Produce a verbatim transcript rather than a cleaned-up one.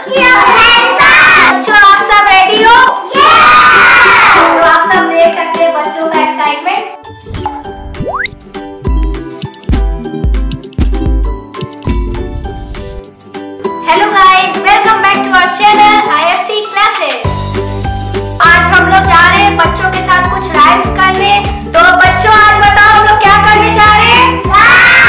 बच्चों आप सब रेडी हो? तो आप सब देख सकते हैं बच्चों का excitement. Hello guys, welcome back to our channel I F C classes. आज हम लोग जा रहे हैं बच्चों के साथ कुछ राइम्स करने। तो बच्चों आज बताओ हम लोग क्या करने जा रहे हैं?